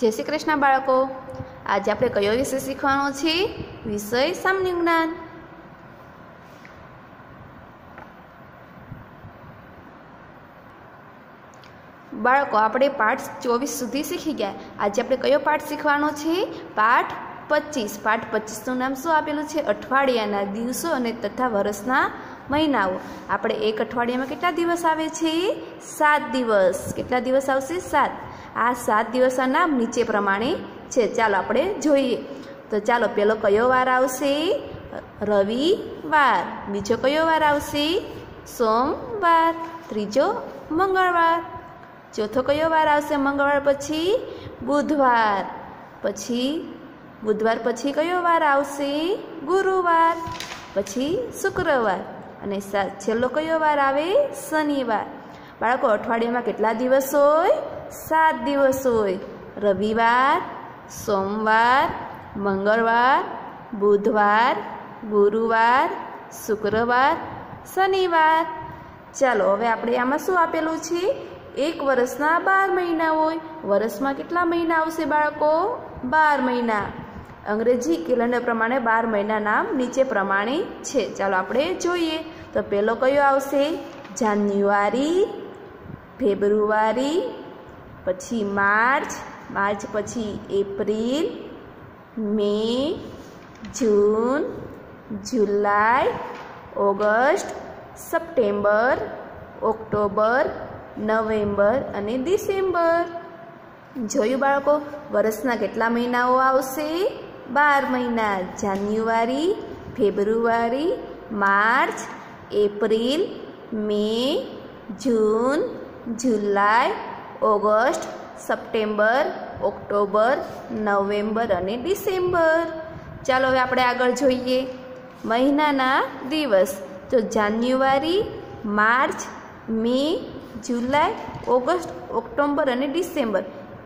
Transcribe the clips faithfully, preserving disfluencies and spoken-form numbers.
जय श्री कृष्ण बाळको। आज આપણે કયો વિષય શીખવાનો છે? વિષય સામાન્ય જ્ઞાન। બાળકો આપણે પાઠ ચોવીસ સુધી શીખી ગયા। આજે આપણે કયો પાઠ શીખવાનો છે? પાઠ પચીસ। પાઠ પચીસ નું નામ શું આપેલું છે? અઠવાડિયાના દિવસો અને તથા વર્ષના મહિનાઓ। આપણે એક અઠવાડિયામાં કેટલા દિવસ આવે છે? સાત દિવસ। કેટલા દિવસ આવશે? સાત। આ સાત દિવસના નામ નીચે પ્રમાણે છે। ચાલો આપણે જોઈએ। તો ચાલો પેલો કયો વાર આવશે? રવિવાર। બીજો કયો વાર આવશે? સોમવાર। ત્રીજો મંગળવાર। ચોથો કયો વાર આવશે? મંગળવાર પછી બુધવાર। પછી બુધવાર પછી કયો વાર આવશે? ગુરુવાર। પછી શુક્રવાર અને છેલ્લો કયો વાર આવે? શનિવાર। બાળકો અઠવાડિયામાં કેટલા દિવસ હોય? સાત દિવસ હોય। રવિવાર, સોમવાર, મંગળવાર, બુધવાર, ગુરુવાર, શુક્રવાર, શનિવાર। ચાલો હવે આપણે આમાં શું આપેલું છે? એક વર્ષના બાર મહિના હોય। વર્ષમાં કેટલા મહિના આવશે બાળકો? બાર મહિના। અંગ્રેજી કેલેન્ડર પ્રમાણે બાર મહિના નામ નીચે પ્રમાણે છે। ચાલો આપણે જોઈએ। તો પહેલો કયો આવશે? જાન્યુઆરી, ફેબ્રુઆરી, પછી માર્ચ, માર્ચ પછી એપ્રિલ, મે, જૂન, જુલાઈ, ઓગસ્ટ, સપ્ટેમ્બર, ઓક્ટોબર, નવેમ્બર અને ડિસેમ્બર। જોયું બાળકો? વર્ષના કેટલા મહિનાઓ આવશે? બાર મહિના। જાન્યુઆરી, ફેબ્રુઆરી, માર્ચ, એપ્રિલ, મે, જૂન, જુલાઈ, ઓગસ્ટ, સપ્ટેમ્બર, ઓક્ટોબર, નવેમ્બર અને ડિસેમ્બર। ચાલો હવે આપણે આગળ જોઈએ। મહિનાના દિવસ તો જાન્યુઆરી, માર્ચ, મે, જુલાઈ, ઓગસ્ટ, ઓક્ટોબર અને ડિસેમ્બર।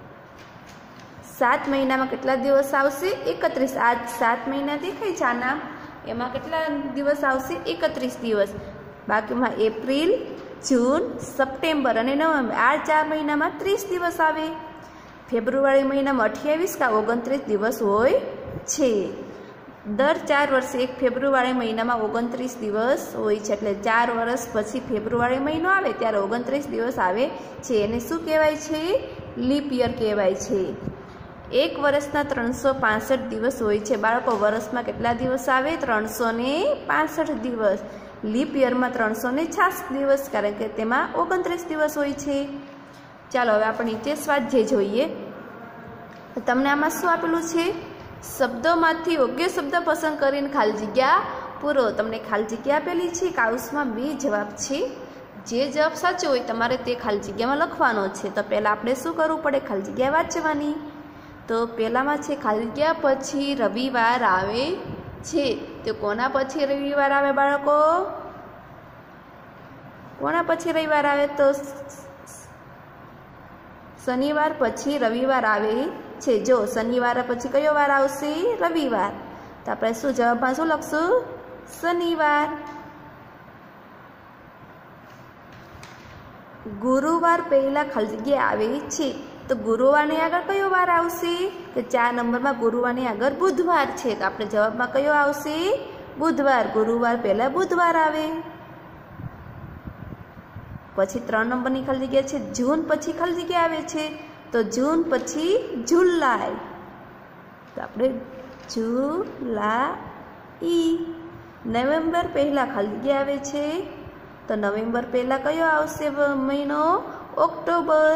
સાત મહિનામાં કેટલા દિવસ આવશે? એકત્રીસ। આ સાત મહિના દેખાય છે આના, એમાં કેટલા દિવસ આવશે? એકત્રીસ દિવસ। બાકીમાં એપ્રિલ, જૂન, સપ્ટેમ્બર અને નવેમ્બર, આ ચાર મહિનામાં ત્રીસ દિવસ આવે। ફેબ્રુઆરી મહિનામાં અઠ્યાવીસ કે ઓગણત્રીસ દિવસ હોય છે। દર ચાર વર્ષે એક ફેબ્રુઆરી મહિનામાં ઓગણત્રીસ દિવસ હોય છે। એટલે ચાર વર્ષ પછી ફેબ્રુઆરી મહિનો આવે ત્યારે ઓગણત્રીસ દિવસ આવે છે। એને શું કહેવાય છે? લીપ યર કહેવાય છે। એક વર્ષના ત્રણસો પાસઠ દિવસ હોય છે। બાળકો વર્ષમાં કેટલા દિવસ આવે? ત્રણસો ને પાસઠ દિવસ। લીપ યરમાં ત્રણસો ને છાસઠ દિવસ, કારણ કે તેમાં ઓગણત્રીસ દિવસ હોય છે। ચાલો હવે આપણે નીચે સ્વાધ્યાય જોઈએ। તમને આમાં શું આપેલું છે? શબ્દોમાંથી યોગ્ય શબ્દ પસંદ કરીને ખાલી જગ્યા પૂરો। તમને ખાલી જગ્યા આપેલી છે। કાઉસમાં બે જવાબ છે। જે જવાબ સાચો હોય તમારે તે ખાલી જગ્યામાં લખવાનો છે। તો પહેલાં આપણે શું કરવું પડે? ખાલી જગ્યા વાંચવાની। તો પહેલામાં છે ખાલી જગ્યા પછી રવિવાર આવે છે। તો કોના પછી રવિવાર આવે બાળકો? કોના પછી રવિવાર આવે? તો શનિવાર પછી રવિવાર આવે છે। જો શનિવાર પછી કયો વાર આવશે? રવિવાર। તો આપણે શું જવાબમાં શું લખશું? શનિવાર। ગુરુવાર પહેલા ખાલી જગ્યા આવે છે। તો ગુરુવારની આગળ કયો વાર આવશે? તો ચાર નંબરમાં ગુરુવારની આગળ બુધવાર છે। તો આપણે જવાબમાં કયો આવશે? બુધવાર। ગુરુવાર પહેલા બુધવાર આવે। પછી ત્રણ નંબરની ખાલી જગ્યા છે। જૂન પછી ખાલી જગ્યા આવે છે। તો જૂન પછી જુલાઈ। તો આપણે જુલાઈ। નવેમ્બર પહેલા ખાલી જગ્યા આવે છે। તો નવેમ્બર પહેલા કયો આવશે મહિનો? ઓક્ટોબર।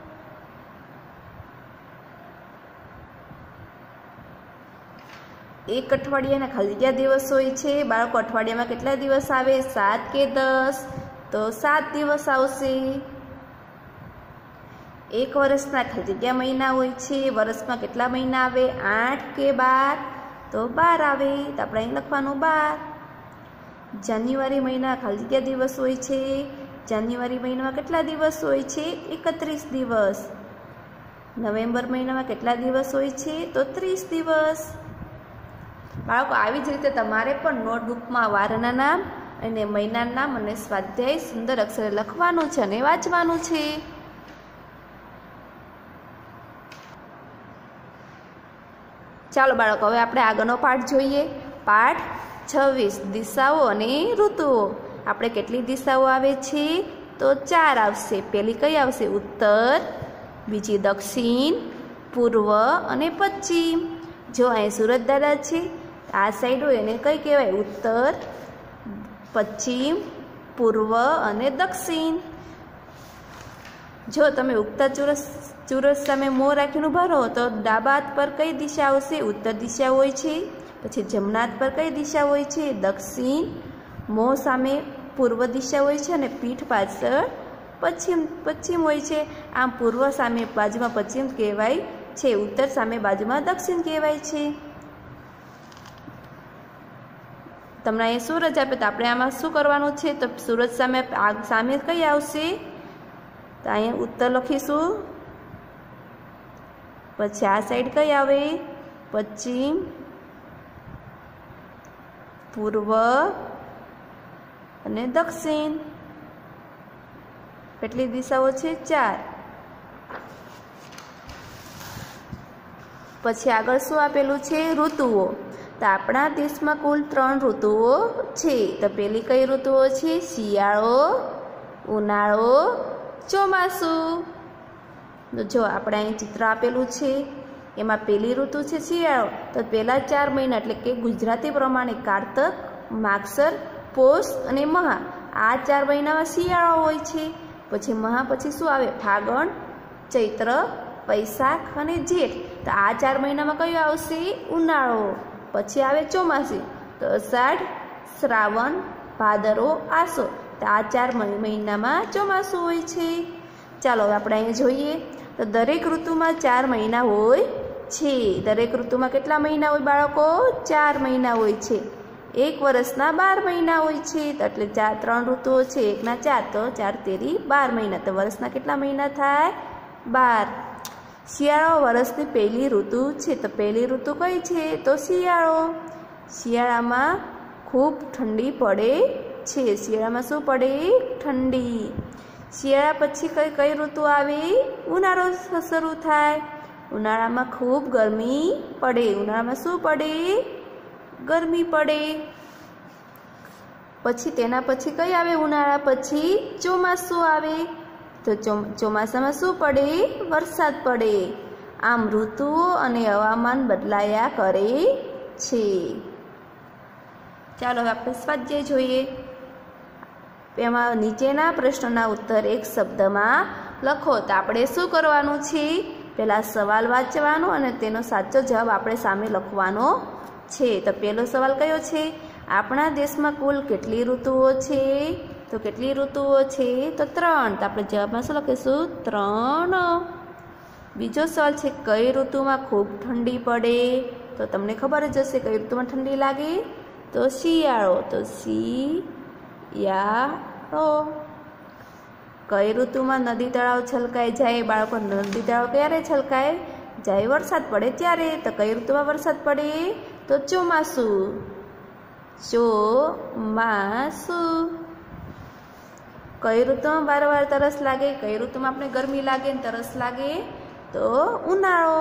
એક અઠવાડિયાના ખાલી જગ્યા દિવસ હોય છે। બાળકો અઠવાડિયામાં કેટલા દિવસ આવે? સાત કે દસ? તો સાત દિવસ આવશે। એક વર્ષના ખાલી જગ્યા મહિના હોય છે। વર્ષમાં કેટલા મહિના આવે? આઠ કે બાર? તો બાર આવે। તો આપણે અહીં લખવાનું બાર। જાન્યુઆરી મહિના ખાલી જગ્યા દિવસ હોય છે। જાન્યુઆરી મહિનામાં કેટલા દિવસ હોય છે? એકત્રીસ દિવસ। નવેમ્બર મહિનામાં કેટલા દિવસ હોય છે? તો ત્રીસ દિવસ। બાળકો આવી જ રીતે તમારે પણ નોટબુકમાં વારના નામ અને મહિનાના નામ અને સ્વાધ્યાય સુંદર અક્ષરે લખવાનું છે અને વાંચવાનું છે। ચાલો બાળકો, હવે આપણે આગળનો પાઠ જોઈએ. પાઠ છવ્વીસ, દિશાઓ અને ઋતુઓ. આપણે કેટલી દિશાઓ આવે છે? તો ચાર આવશે. પહેલી કઈ આવશે? ઉત્તર, બીજી દક્ષિણ, પૂર્વ અને પશ્ચિમ. જો અહીં સુરત દાદા છે, આ સાઈડ હોય એને કઈ કહેવાય? ઉત્તર, પશ્ચિમ, પૂર્વ અને દક્ષિણ. જો તમે ઉગતા ચોરસ ચોરસ સામે મોં રાખીને ઉભા રહો તો ડાબા હાથ પર કઈ દિશા આવશે? ઉત્તર દિશા હોય છે. પછી જમણા હાથ પર કઈ દિશા હોય છે? દક્ષિણ. મોં સામે પૂર્વ દિશા હોય છે અને પીઠ પાછળ પશ્ચિમ પશ્ચિમ હોય છે. આમ પૂર્વ સામે બાજુમાં પશ્ચિમ કહેવાય છે, ઉત્તર સામે બાજુમાં દક્ષિણ કહેવાય છે. તમને અહીંયા સૂરજ આપે તો આપણે આમાં શું કરવાનું છે? તો સૂરજ સામે સામે કઈ આવશે? તો અહીંયા ઉત્તર લખીશું. પછી આ સાઈડ કઈ આવે? પશ્ચિમ, પૂર્વ અને દક્ષિણ. કેટલી દિશાઓ છે? ચાર. પછી આગળ શું આપેલું છે? ઋતુઓ. તો આપણા દેશમાં કુલ ત્રણ ઋતુઓ છે. તો પેલી કઈ ઋતુઓ છે? શિયાળો, ઉનાળો, ચોમાસું. તો જો આપણે અહીં ચિત્ર આપેલું છે, એમાં પહેલી ઋતુ છે શિયાળો. તો પહેલા ચાર મહિના એટલે કે ગુજરાતી પ્રમાણે કારતક, માગસર, પોષ અને મહા, આ ચાર મહિનામાં શિયાળો હોય છે. પછી મહા પછી શું આવે? ફાગણ, ચૈત્ર, વૈશાખ અને જેઠ. તો આ ચાર મહિનામાં કયું આવશે? ઉનાળો. પછી આવે ચોમાસું. તો અષાઢ, શ્રાવણ, ભાદરવો, આસો. તો આ ચાર મહિનામાં ચોમાસું હોય છે. ચાલો હવે આપણે અહીંયા જોઈએ. તો દરેક ઋતુમાં ચાર મહિના હોય છે. દરેક ઋતુમાં કેટલા મહિના હોય બાળકો? ચાર મહિના હોય છે. એક વર્ષના બાર મહિના હોય છે. એટલે ચાર ત્રણ ઋતુઓ છે, એકના ચાર, તો ચાર તેરી બાર મહિના. તો વર્ષના કેટલા મહિના થાય? બાર. શિયાળો વર્ષની પહેલી ઋતુ છે. તો પહેલી ઋતુ કઈ છે? તો શિયાળો. શિયાળામાં ખૂબ ઠંડી પડે છે. શિયાળામાં શું પડે? ઠંડી. શિયાળા પછી કઈ કઈ ઋતુ આવે? ઉનાળો શરૂ થાય. ઉનાળામાં ખૂબ ગરમી પડે. ઉનાળામાં શું પડે? ગરમી પડે. પછી તેના પછી કઈ આવે? ઉનાળા પછી ચોમાસું આવે. તો ચોમાસામાં શું પડે? વરસાદ પડે. આમ ઋતુઓ અને હવામાન બદલાયા કરે છે. ચાલો હવે આપણે સ્વાધ્યાય જોઈએ. એમાં નીચેના પ્રશ્નોના ઉત્તર એક શબ્દમાં લખો. તો આપણે શું કરવાનું છે? પહેલા સવાલ વાંચવાનો અને તેનો સાચો જવાબ આપણે સામે લખવાનો છે. તો પહેલો સવાલ કયો છે? આપણા દેશમાં કુલ કેટલી ઋતુઓ છે? તો કેટલી ઋતુઓ છે? તો ત્રણ. તો આપણે જવાબમાં શું લખીશું? ત્રણ. બીજો સવાલ છે, કઈ ઋતુમાં ખૂબ ઠંડી પડે? તો તમને ખબર જ હશે કઈ ઋતુમાં ઠંડી લાગે? તો શિયાળો. તો શિયાળો. કઈ ઋતુમાં નદી તળાવ છલકાઈ જાય? બાળકો, નદી તળાવ ક્યારે છલકાય? જ્યારે વરસાદ પડે ત્યારે. તો કઈ ઋતુમાં વરસાદ પડે? તો ચોમાસું. ચોમાસું. કઈ ઋતુમાં વારંવાર તરસ લાગે? કઈ ઋતુમાં આપણે ગરમી લાગે ને તરસ લાગે? તો ઉનાળો.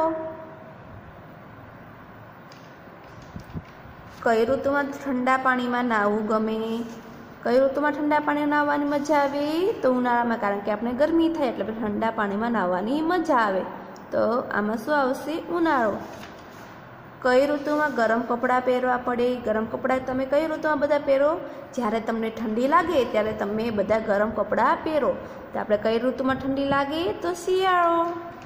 કઈ ઋતુમાં ઠંડા પાણીમાં નાહવું ગમે? કઈ ઋતુમાં ઠંડા પાણીમાં નાહવાની મજા આવે? તો ઉનાળામાં, કારણ કે આપણે ગરમી થાય એટલે ઠંડા પાણીમાં નાહવાની મજા આવે. તો આમાં શું આવશે? ઉનાળો. કઈ ઋતુમાં ગરમ કપડાં પહેરવા પડે? ગરમ કપડાં તમે કઈ ઋતુમાં બધા પહેરો? જ્યારે તમને ઠંડી લાગે ત્યારે તમે બધા ગરમ કપડાં પહેરો. તો આપણે કઈ ઋતુમાં ઠંડી લાગે? તો શિયાળો.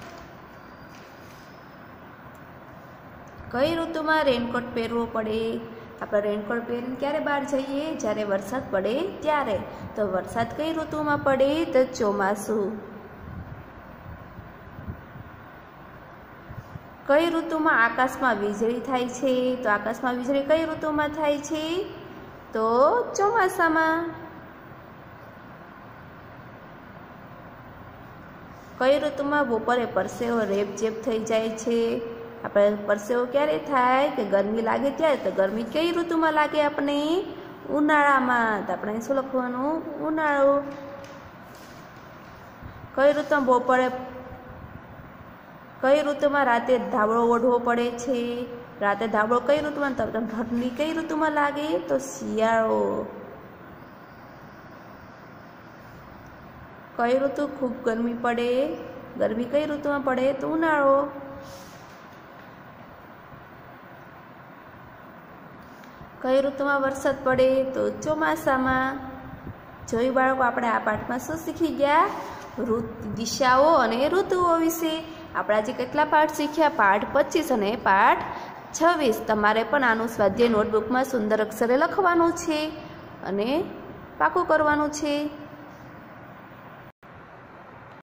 કઈ ઋતુમાં રેનકોટ પહેરવો પડે? આપણે રેનકોટ પહેરીને ક્યારે બહાર જઈએ? જ્યારે વરસાદ પડે ત્યારે. તો વરસાદ કઈ ઋતુમાં પડે? તો ચોમાસું. કઈ ઋતુમાં આકાશમાં વીજળી થાય છે? તો આકાશમાં વીજળી કઈ ઋતુમાં થાય છે? તો ચોમાસામાં. કઈ ઋતુમાં બપોરે પરસેવો રેબઝેબ થઈ જાય છે? આપણે પરસેવો ક્યારે થાય? કે ગરમી લાગે ત્યારે. તો ગરમી કઈ ઋતુમાં લાગે આપણે? ઉનાળામાં. તો આપણે શું લખવાનું? ઉનાળો. કઈ ઋતુમાં બપોરે કઈ ઋતુમાં રાતે ધાબળો ઓઢવો પડે છે? રાતે ધાબળો કઈ ઋતુમાં, ઠંડી કઈ ઋતુમાં લાગે? તો શિયાળો. કઈ ઋતુ ખૂબ ગરમી પડે? ગરમી કઈ ઋતુમાં પડે? તો ઉનાળો. કઈ ઋતુમાં વરસાદ પડે? તો ચોમાસામાં. જોયું બાળકો, આપણે આ પાઠમાં શું શીખી ગયા? ઋતુ, દિશાઓ અને ઋતુઓ વિશે. આપણે આજે કેટલા પાઠ શીખ્યા? પાઠ પચીસ અને પાઠ છવ્વીસ. તમારે પણ આનું સ્વાધ્યાય નોટબુકમાં સુંદર અક્ષરે લખવાનું છે અને પાકું કરવાનું છે.